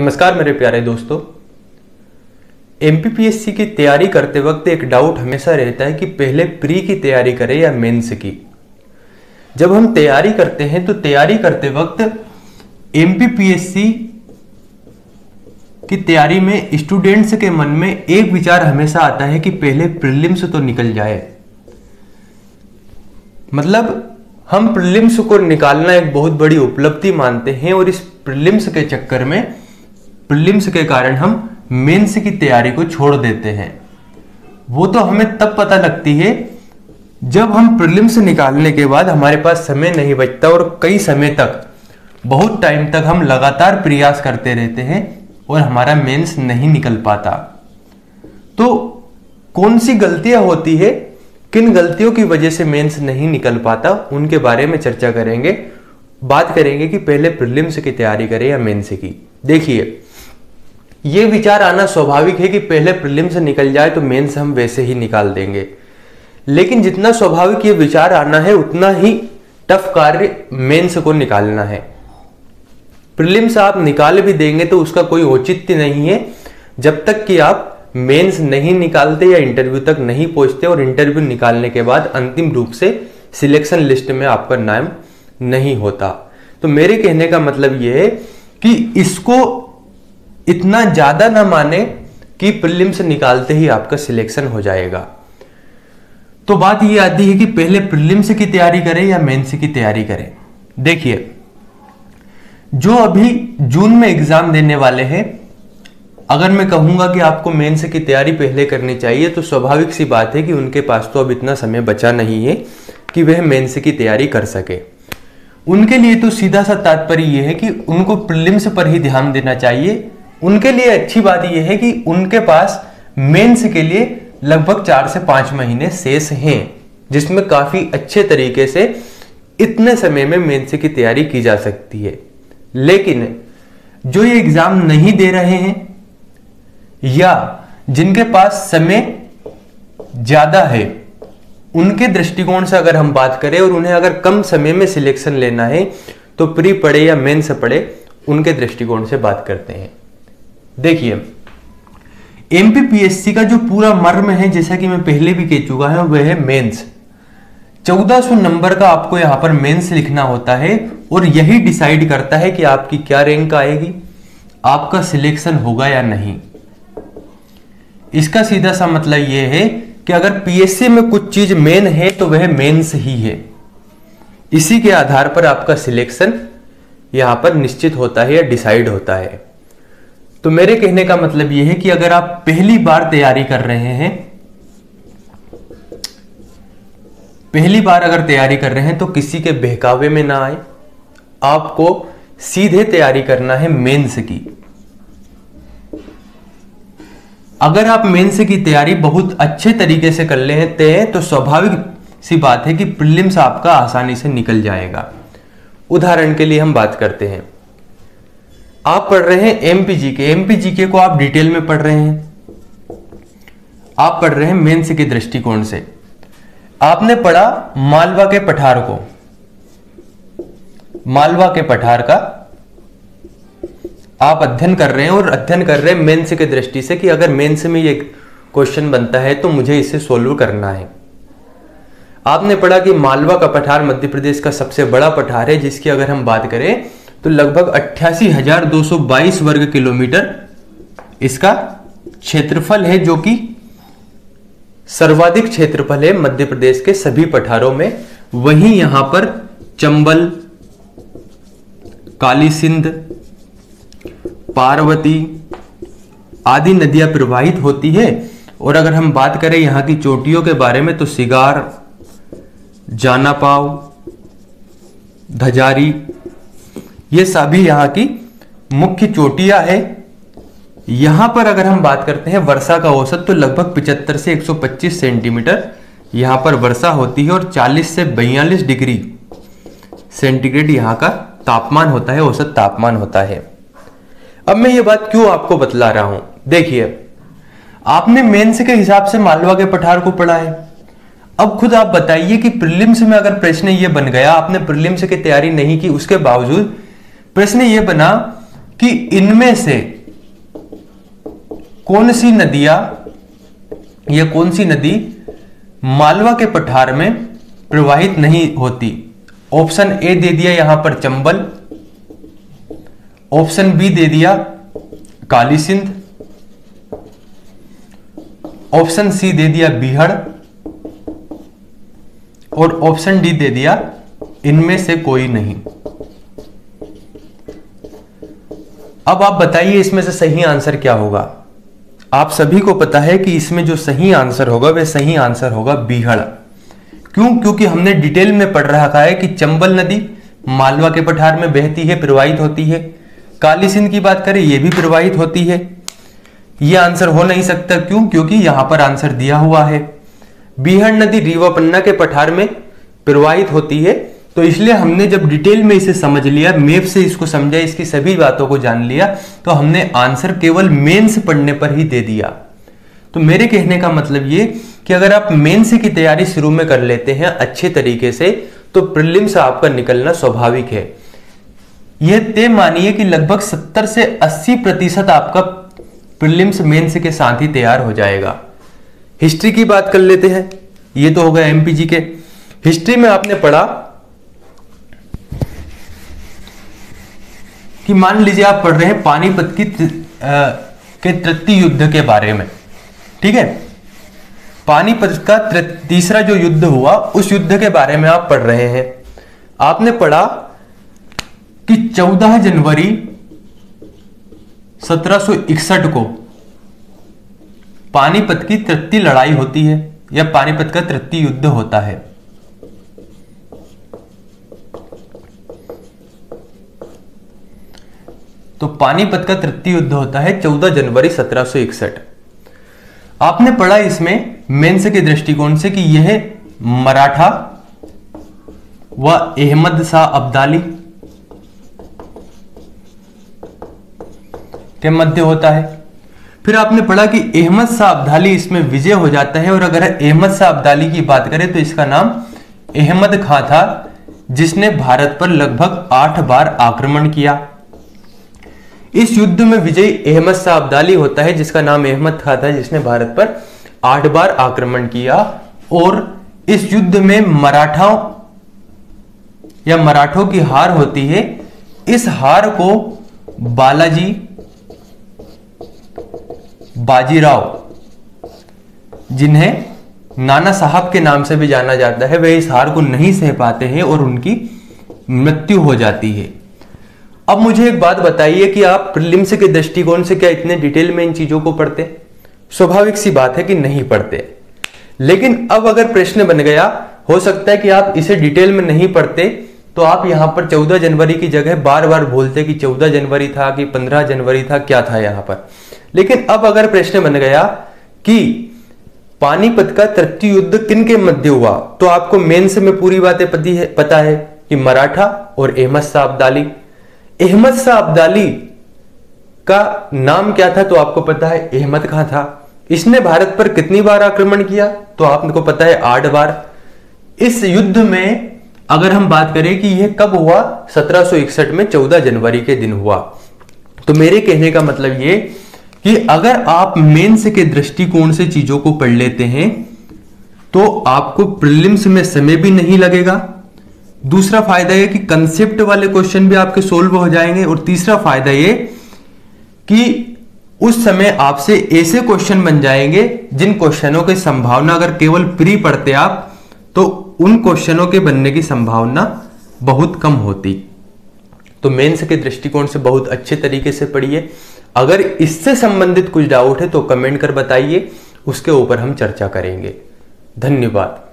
नमस्कार मेरे प्यारे दोस्तों। एमपीपीएससी की तैयारी करते वक्त एक डाउट हमेशा रहता है कि पहले प्री की तैयारी करें या मेंस की। जब हम तैयारी करते हैं तो तैयारी करते वक्त एमपीपीएससी की तैयारी में स्टूडेंट्स के मन में एक विचार हमेशा आता है कि पहले प्रीलिम्स तो निकल जाए। मतलब हम प्रीलिम्स को निकालना एक बहुत बड़ी उपलब्धि मानते हैं और इस प्रीलिम्स के चक्कर में प्रीलिम्स के कारण हम मेंस की तैयारी को छोड़ देते हैं। वो तो हमें तब पता लगती है जब हम प्रीलिम्स निकालने के बाद हमारे पास समय नहीं बचता और कई समय तक बहुत टाइम तक हम लगातार प्रयास करते रहते हैं और हमारा मेंस नहीं निकल पाता। तो कौन सी गलतियां होती है, किन गलतियों की वजह से मेंस नहीं निकल पाता, उनके बारे में चर्चा करेंगे। बात करेंगे कि पहले प्रीलिम्स की तैयारी करें या मेंस की। देखिए, ये विचार आना स्वाभाविक है कि पहले प्रीलिम्स निकल जाए तो मेंस हम वैसे ही निकाल देंगे, लेकिन जितना स्वाभाविक ये विचार आना है उतना ही टफ कार्य मेंस को निकालना है। प्रीलिम्स आप निकाल भी देंगे तो उसका कोई औचित्य नहीं है जब तक कि आप मेंस नहीं निकालते या इंटरव्यू तक नहीं पहुंचते और इंटरव्यू निकालने के बाद अंतिम रूप से सिलेक्शन लिस्ट में आपका नाम नहीं होता। तो मेरे कहने का मतलब यह है कि इसको इतना ज्यादा ना माने कि प्रीलिम्स निकालते ही आपका सिलेक्शन हो जाएगा। तो बात यह आती है कि पहले प्रीलिम्स की तैयारी करें या मेंस की तैयारी करें। देखिए, जो अभी जून में एग्जाम देने वाले हैं, अगर मैं कहूंगा कि आपको मेंस की तैयारी पहले करनी चाहिए तो स्वाभाविक सी बात है कि उनके पास तो अब इतना समय बचा नहीं है कि वह मेंस की तैयारी कर सके। उनके लिए तो सीधा सा तात्पर्य यह है कि उनको प्रीलिम्स पर ही ध्यान देना चाहिए। उनके लिए अच्छी बात यह है कि उनके पास मेंस के लिए लगभग 4 से 5 महीने शेष हैं, जिसमें काफी अच्छे तरीके से इतने समय में मेंस की तैयारी की जा सकती है। लेकिन जो ये एग्जाम नहीं दे रहे हैं या जिनके पास समय ज्यादा है, उनके दृष्टिकोण से अगर हम बात करें और उन्हें अगर कम समय में सिलेक्शन लेना है तो प्री पढ़े या मेंस पढ़े, उनके दृष्टिकोण से बात करते हैं। देखिए, एमपीपीएससी का जो पूरा मर्म है, जैसा कि मैं पहले भी कह चुका हूं, वह है मेंस। 1400 नंबर का आपको यहां पर मेंस लिखना होता है और यही डिसाइड करता है कि आपकी क्या रैंक आएगी, आपका सिलेक्शन होगा या नहीं। इसका सीधा सा मतलब यह है कि अगर पीएससी में कुछ चीज मेन है तो वह मेंस ही है। इसी के आधार पर आपका सिलेक्शन यहां पर निश्चित होता है या डिसाइड होता है। तो मेरे कहने का मतलब यह है कि अगर आप पहली बार तैयारी कर रहे हैं, पहली बार अगर तैयारी कर रहे हैं तो किसी के बहकावे में ना आए, आपको सीधे तैयारी करना है मेंस की। अगर आप मेंस की तैयारी बहुत अच्छे तरीके से कर लेते हैं तो स्वाभाविक सी बात है कि प्रीलिम्स आपका आसानी से निकल जाएगा। उदाहरण के लिए हम बात करते हैं, आप पढ़ रहे हैं एमपीजीके को आप डिटेल में पढ़ रहे हैं, आप पढ़ रहे हैं मेंस के दृष्टिकोण से। आपने पढ़ा मालवा के पठार को, मालवा के पठार का आप अध्ययन कर रहे हैं और अध्ययन कर रहे हैं मेंस के दृष्टि से कि अगर मेंस में ये क्वेश्चन बनता है तो मुझे इसे सोल्व करना है। आपने पढ़ा कि मालवा का पठार मध्य प्रदेश का सबसे बड़ा पठार है, जिसकी अगर हम बात करें तो लगभग 88,222 वर्ग किलोमीटर इसका क्षेत्रफल है, जो कि सर्वाधिक क्षेत्रफल है मध्य प्रदेश के सभी पठारों में। वहीं यहां पर चंबल, काली सिंध, पार्वती आदि नदियां प्रवाहित होती है। और अगर हम बात करें यहां की चोटियों के बारे में तो सिगार, जानापाव, धजारी, ये सभी यहां की मुख्य चोटियां है। यहां पर अगर हम बात करते हैं वर्षा का औसत तो लगभग 75 से 125 सेंटीमीटर यहां पर वर्षा होती है और 40 से 42 डिग्री सेंटीग्रेड यहां का तापमान होता है, औसत तापमान होता है। अब मैं ये बात क्यों आपको बतला रहा हूं, देखिए, आपने मेंस के हिसाब से मालवा के पठार को पढ़ा है। अब खुद आप बताइए कि प्रीलिम्स में अगर प्रश्न ये बन गया, आपने प्रीलिम्स की तैयारी नहीं की, उसके बावजूद प्रश्न ये बना कि इनमें से कौन सी नदियां या कौन सी नदी मालवा के पठार में प्रवाहित नहीं होती। ऑप्शन ए दे दिया यहां पर चंबल, ऑप्शन बी दे दिया काली सिंध, ऑप्शन सी दे दिया बीहड़ और ऑप्शन डी दे दिया इनमें से कोई नहीं। अब आप बताइए इसमें से सही आंसर क्या होगा। आप सभी को पता है कि इसमें जो सही आंसर होगा वह सही आंसर होगा बीहड़। क्यों? क्योंकि हमने डिटेल में पढ़ रखा है कि चंबल नदी मालवा के पठार में बहती है, प्रवाहित होती है। काली सिंध की बात करें, यह भी प्रवाहित होती है। यह आंसर हो नहीं सकता। क्यों? क्योंकि यहां पर आंसर दिया हुआ है। बीहड़ नदी रीवा पन्ना के पठार में प्रवाहित होती है। तो इसलिए हमने जब डिटेल में इसे समझ लिया, मैप से इसको समझा, इसकी सभी बातों को जान लिया, तो हमने आंसर केवल मेंस पढ़ने पर ही दे दिया। तो मेरे कहने का मतलब ये कि अगर आप मेंस की तैयारी शुरू में कर लेते हैं अच्छे तरीके से, तो प्रीलिम्स आपका निकलना स्वाभाविक है। यह तय मानिए कि लगभग 70 से 80% आपका प्रीलिम्स मेंस के साथ ही तैयार हो जाएगा। हिस्ट्री की बात कर लेते हैं। ये तो हो गया एमपीजी के। हिस्ट्री में आपने पढ़ा कि मान लीजिए आप पढ़ रहे हैं पानीपत के तृतीय युद्ध के बारे में, ठीक है। पानीपत का तीसरा जो युद्ध हुआ उस युद्ध के बारे में आप पढ़ रहे हैं। आपने पढ़ा कि 14 जनवरी 1761 को पानीपत की तृतीय लड़ाई होती है या पानीपत का तृतीय युद्ध होता है। तो पानीपत का तृतीय युद्ध होता है 14 जनवरी 1761। आपने पढ़ा इसमें मेंस के दृष्टिकोण से कि यह मराठा व अहमद शाह अब्दाली के मध्य होता है। फिर आपने पढ़ा कि अहमद शाह अब्दाली इसमें विजय हो जाता है। और अगर अहमद शाह अब्दाली की बात करें तो इसका नाम अहमद खां था, जिसने भारत पर लगभग 8 बार आक्रमण किया। इस युद्ध में विजयी अहमद शाह अब्दाली होता है, जिसका नाम अहमद खां था, जिसने भारत पर 8 बार आक्रमण किया। और इस युद्ध में मराठों की हार होती है। इस हार को बाजीराव, जिन्हें नाना साहब के नाम से भी जाना जाता है, वे इस हार को नहीं सह पाते हैं और उनकी मृत्यु हो जाती है। अब मुझे एक बात बताइए कि आप प्रीलिम्स के दृष्टिकोण से क्या इतने डिटेल में इन चीजों को पढ़ते? स्वाभाविक सी बात है कि नहीं पढ़ते। लेकिन अब अगर प्रश्न बन गया, हो सकता है कि आप इसे डिटेल में नहीं पढ़ते, तो आप यहां पर 14 जनवरी की जगह बार बार बोलते कि 14 जनवरी था कि 15 जनवरी था, क्या था यहां पर। लेकिन अब अगर प्रश्न बन गया कि पानीपत का तृतीय युद्ध किन के मध्य हुआ, तो आपको मेंस में पूरी बातें पता है कि मराठा और अहमद शाह अब्दाली। अहमद शाह अब्दाली का नाम क्या था, तो आपको पता है अहमद खां था। इसने भारत पर कितनी बार आक्रमण किया, तो आपको पता है 8 बार। इस युद्ध में अगर हम बात करें कि यह कब हुआ, 1761 में 14 जनवरी के दिन हुआ। तो मेरे कहने का मतलब ये कि अगर आप मेंस के दृष्टिकोण से चीजों को पढ़ लेते हैं तो आपको प्रीलिम्स में समय भी नहीं लगेगा। दूसरा फायदा यह कि कंसेप्ट वाले क्वेश्चन भी आपके सोल्व हो जाएंगे। और तीसरा फायदा यह कि उस समय आपसे ऐसे क्वेश्चन बन जाएंगे जिन क्वेश्चनों की संभावना, अगर केवल प्री पढ़ते आप, तो उन क्वेश्चनों के बनने की संभावना बहुत कम होती। तो मेंस के दृष्टिकोण से बहुत अच्छे तरीके से पढ़िए। अगर इससे संबंधित कुछ डाउट है तो कमेंट कर बताइए, उसके ऊपर हम चर्चा करेंगे। धन्यवाद।